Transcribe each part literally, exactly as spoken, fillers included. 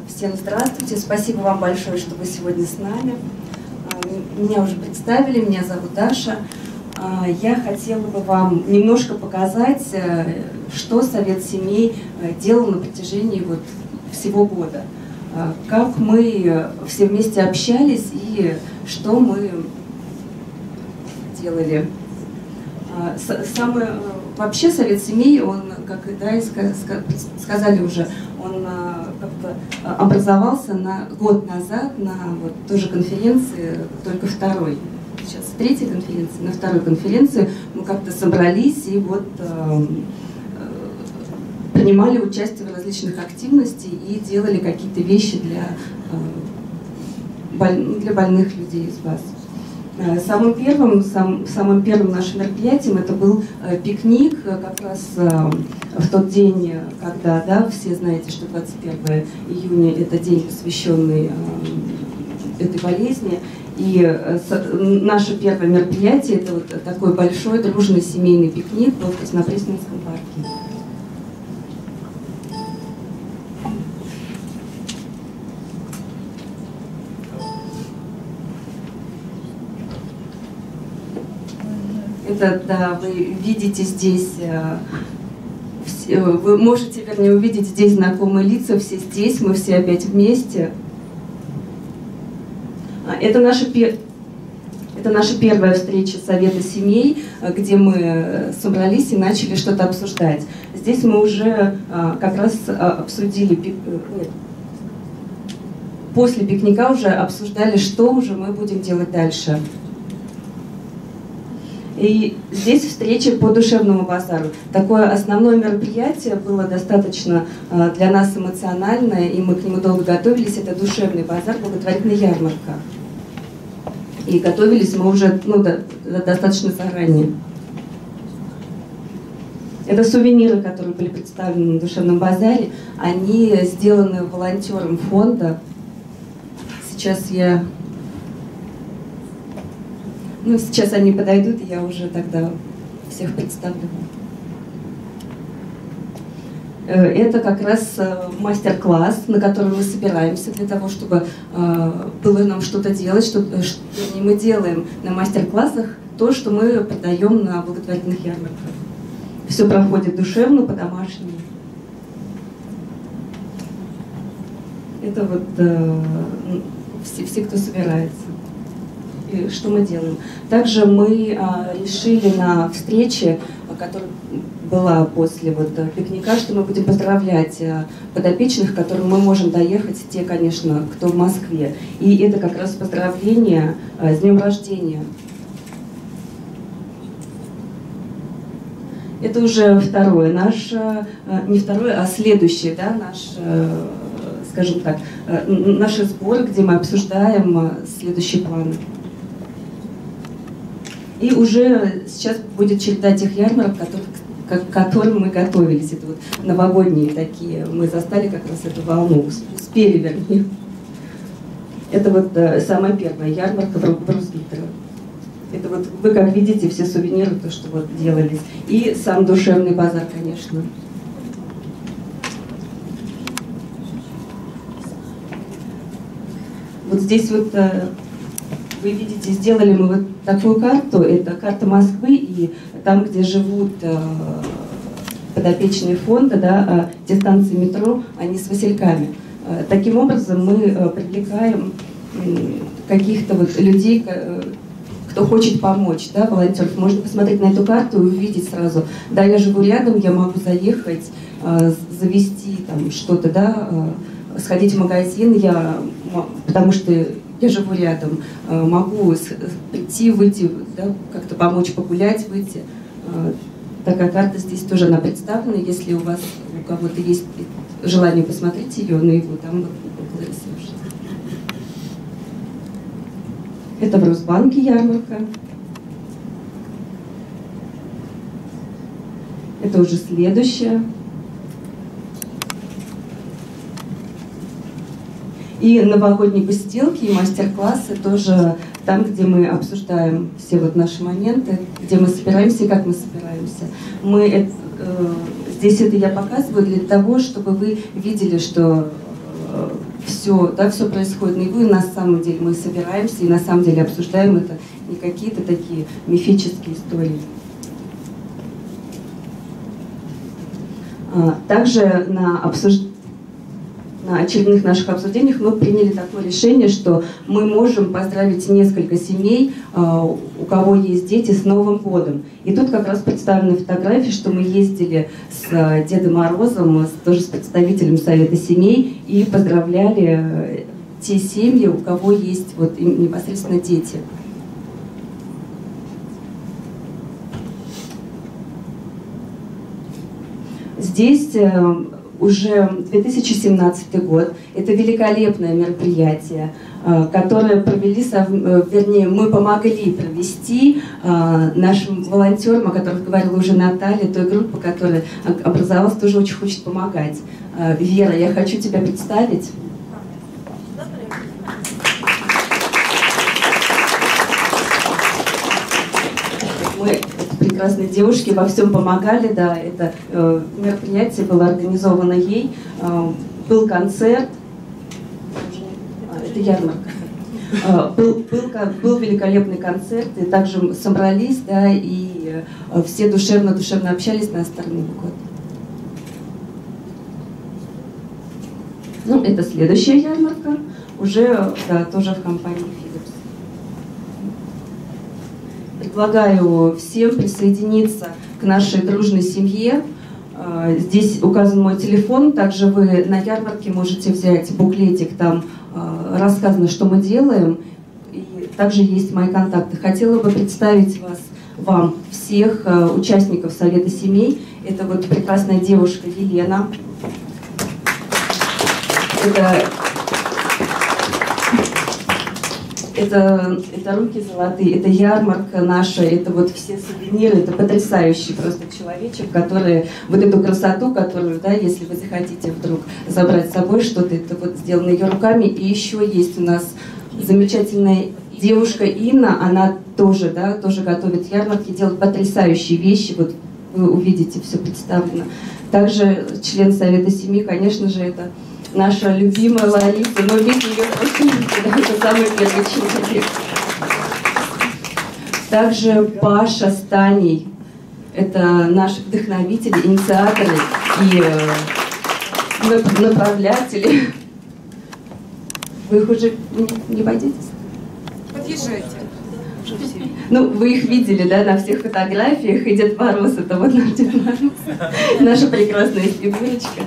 Всем здравствуйте, спасибо вам большое, что вы сегодня с нами. Меня уже представили, меня зовут Даша. Я хотела бы вам немножко показать, что Совет семей делал на протяжении вот всего года. Как мы все вместе общались и что мы делали. Самое, вообще Совет семей, он, как да, и сказали уже, он как-то образовался на год назад на вот той же конференции, только второй. Сейчас третья конференция, на второй конференции мы как-то собрались и вот э, принимали участие в различных активностях и делали какие-то вещи для, э, боль, для больных людей из вас. Самым первым, сам, самым первым нашим мероприятием это был э, пикник, как раз э, в тот день, когда, да, все знаете, что двадцать первое июня это день, посвященный э, этой болезни. И э, с, наше первое мероприятие это вот такой большой дружный семейный пикник в Краснопресненском парке. Это, да, вы видите здесь, вы можете, вернее, увидеть здесь знакомые лица, все здесь, мы все опять вместе. Это наша, это наша первая встреча Совета семей, где мы собрались и начали что-то обсуждать. Здесь мы уже как раз обсудили, нет, после пикника уже обсуждали, что уже мы будем делать дальше. И здесь встреча по душевному базару. Такое основное мероприятие было достаточно для нас эмоциональное, и мы к нему долго готовились. Это душевный базар, благотворительная ярмарка. И готовились мы уже ну, до, достаточно заранее. Это сувениры, которые были представлены на душевном базаре. Они сделаны волонтером фонда. Сейчас я... Ну, сейчас они подойдут, и я уже тогда всех представлю. Это как раз мастер-класс, на который мы собираемся для того, чтобы было нам что-то делать. Что, что мы делаем на мастер-классах то, что мы продаем на благотворительных ярмарках. Все проходит душевно, по-домашнему. Это вот все, все, кто собирается. И что мы делаем? Также мы а, решили на встрече, которая была после вот, пикника, что мы будем поздравлять а, подопечных, к которым мы можем доехать, те, конечно, кто в Москве. И это как раз поздравление а, с днем рождения. Это уже второе, наше, а, не второе, а следующее, да, наш, а, скажем так, а, наши сборы, где мы обсуждаем а, следующие планы. И уже сейчас будет череда тех ярмарок, которых, к которым мы готовились. Это вот новогодние такие. Мы застали как раз эту волну. Успели, вернее. Это вот да, самая первая ярмарка в Брусгитере. Это вот вы, как видите, все сувениры, то, что вот делались. И сам душевный базар, конечно. Вот здесь вот... Вы видите, сделали мы вот такую карту, это карта Москвы, и там, где живут э, подопечные фонда, да, э, те станции метро, они с васильками. Э, таким образом мы э, привлекаем э, каких-то вот людей, э, кто хочет помочь, да, волонтеров. Можно посмотреть на эту карту и увидеть сразу, да, я живу рядом, я могу заехать, э, завести там что-то, да, э, сходить в магазин, я, потому что я живу рядом, могу прийти, выйти, да, как-то помочь погулять, выйти. Такая карта здесь тоже она представлена. Если у вас, у кого-то есть желание посмотреть ее, на его там около ресурса. Это в Росбанке ярмарка. Это уже следующее. И новогодние посиделки, и мастер-классы тоже там, где мы обсуждаем все вот наши моменты, где мы собираемся и как мы собираемся. Мы это, э, здесь это я показываю для того, чтобы вы видели, что э, все, да, все происходит наяву, и на самом деле мы собираемся и на самом деле обсуждаем это, не какие-то такие мифические истории. Также на, обсуж... на очередных наших обсуждениях мы приняли такое решение, что мы можем поздравить несколько семей, у кого есть дети, с Новым годом. И тут как раз представлены фотографии, что мы ездили с Дедом Морозом, тоже с представителем Совета семей, и поздравляли те семьи, у кого есть вот непосредственно дети. Здесь уже две тысячи семнадцатый год. Это великолепное мероприятие, которое провели, вернее, мы помогли провести нашим волонтерам, о которых говорила уже Наталья, той группы, которая образовалась, тоже очень хочет помогать. Вера, я хочу тебя представить. Мы прекрасной девушке во всем помогали, да, это э, мероприятие было организовано ей, э, был концерт, это ярмарка, э, был, был, был великолепный концерт, и также собрались, да, и э, все душевно-душевно общались на стороне год. Ну, это следующая ярмарка, уже, да, тоже в компании Philips. Предлагаю всем присоединиться к нашей дружной семье. Здесь указан мой телефон. Также вы на ярмарке можете взять буклетик, там рассказано, что мы делаем. И также есть мои контакты. Хотела бы представить вас, вам всех участников Совета семей. Это вот прекрасная девушка Елена. Это Это, это руки золотые, это ярмарка наша, это вот все сувениры, это потрясающий просто человечек, который вот эту красоту, которую, да, если вы захотите вдруг забрать с собой что-то, это вот сделано ее руками. И еще есть у нас замечательная девушка Инна, она тоже, да, тоже готовит ярмарки, делает потрясающие вещи, вот вы увидите, все представлено. Также член Совета семьи, конечно же, это наша любимая Лариса, но видите ее просто не видно, это самый первый человек. Также Паша с Таней, это наши вдохновители, инициаторы и э, направлятели. Вы их уже не, не боитесь? Подъезжайте. Ну, вы их видели, да, на всех фотографиях, и Дед Мороз, это вот наш Дед Мороз, наша прекрасная фигурочка.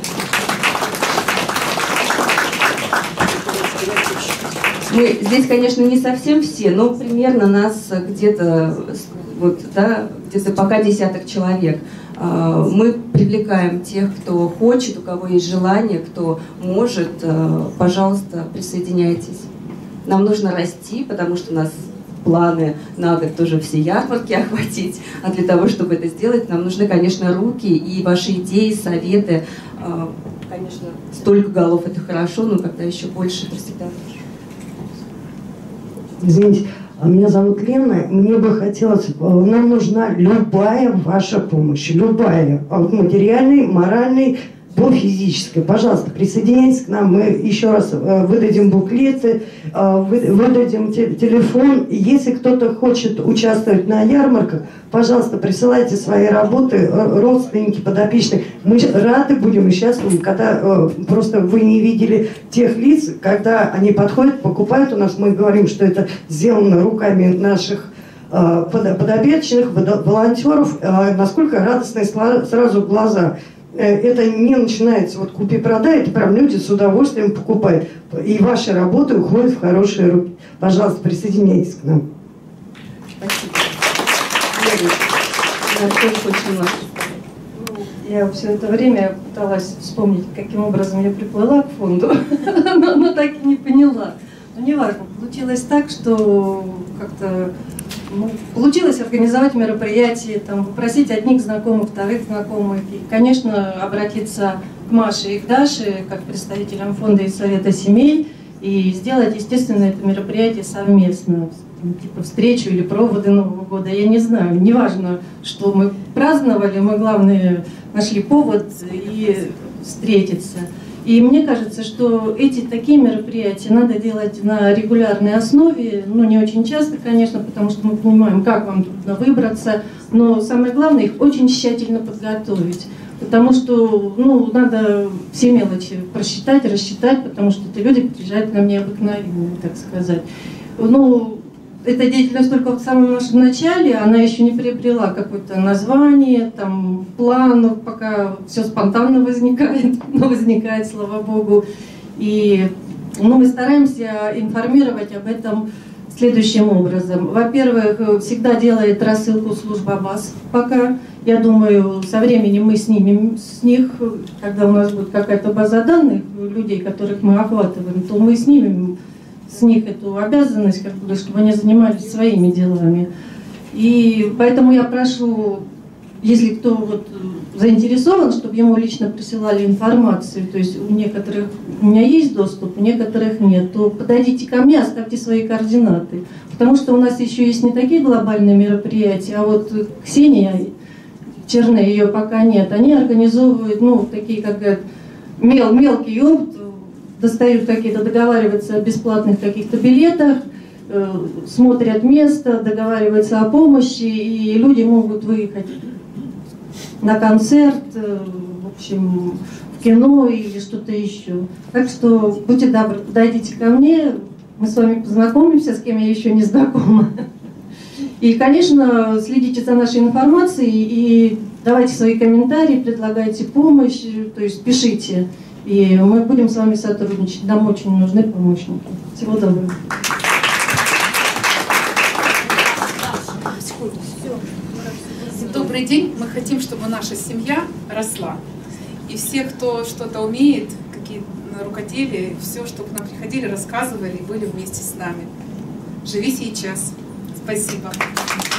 Мы здесь, конечно, не совсем все, но примерно нас где-то вот, да, где-то пока десяток человек. Мы привлекаем тех, кто хочет, у кого есть желание, кто может. Пожалуйста, присоединяйтесь. Нам нужно расти, потому что у нас планы на год тоже все ярмарки охватить. А для того, чтобы это сделать, нам нужны, конечно, руки и ваши идеи, советы. Конечно, столько голов — это хорошо, но когда еще больше, это всегда лучше. Извините, меня зовут Лена, мне бы хотелось, нам нужна любая ваша помощь, любая, от материальной, моральной до физической. Пожалуйста, присоединяйтесь к нам, мы еще раз выдадим буклеты, выдадим телефон. Если кто-то хочет участвовать на ярмарках, пожалуйста, присылайте свои работы, родственники, подопечные. Мы рады будем и счастливы, когда просто вы не видели тех лиц, когда они подходят, покупают у нас, мы говорим, что это сделано руками наших подопечных, волонтеров, насколько радостные сразу глаза. Это не начинается вот купи-продай, это прям люди с удовольствием покупают. И ваши работы уходят в хорошие руки. Пожалуйста, присоединяйтесь к нам. Спасибо. Я тоже очень много. Я все это время пыталась вспомнить, каким образом я приплыла к фонду, но, но так и не поняла. Но неважно, получилось так, что как-то ну, получилось организовать мероприятие, там, попросить одних знакомых, вторых знакомых, и, конечно, обратиться к Маше и к Даше, как представителям фонда и Совета семей, и сделать, естественно, это мероприятие совместно, типа встречу или проводы Нового года, я не знаю, неважно, что мы праздновали, мы, главное, нашли повод и встретиться. И мне кажется, что эти такие мероприятия надо делать на регулярной основе, ну не очень часто, конечно, потому что мы понимаем, как вам трудно выбраться, но самое главное их очень тщательно подготовить. Потому что ну, надо все мелочи просчитать, рассчитать, потому что эти люди приезжают к нам необыкновенные, так сказать. Ну, эта деятельность только в самом нашем начале, она еще не приобрела какое-то название, там, план, пока все спонтанно возникает, но возникает, слава богу. И ну, мы стараемся информировать об этом следующим образом. Во-первых, всегда делает рассылку служба БАС пока. Я думаю, со временем мы снимем с них, когда у нас будет какая-то база данных людей, которых мы охватываем, то мы снимем с них эту обязанность, как бы, чтобы они занимались своими делами. И поэтому я прошу, если кто вот заинтересован, чтобы ему лично присылали информацию, то есть у некоторых у меня есть доступ, у некоторых нет, то подойдите ко мне, оставьте свои координаты. Потому что у нас еще есть не такие глобальные мероприятия, а вот Ксения Черная, ее пока нет, они организовывают, ну, такие, как говорят, мел, мелкий опыт, достают какие-то, договариваются о бесплатных каких-то билетах, э, смотрят место, договариваются о помощи, и люди могут выехать на концерт, э, в общем, в кино или что-то еще. Так что будьте добры, подойдите ко мне, мы с вами познакомимся, с кем я еще не знакома. И, конечно, следите за нашей информацией и давайте свои комментарии, предлагайте помощь, то есть пишите. И мы будем с вами сотрудничать. Нам очень нужны помощники. Всего доброго. Добрый день. Мы хотим, чтобы наша семья росла. И все, кто что-то умеет, какие рукоделия, все, что к нам приходили, рассказывали, были вместе с нами. Живи сейчас. Спасибо.